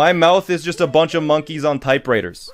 My mouth is just a bunch of monkeys on typewriters.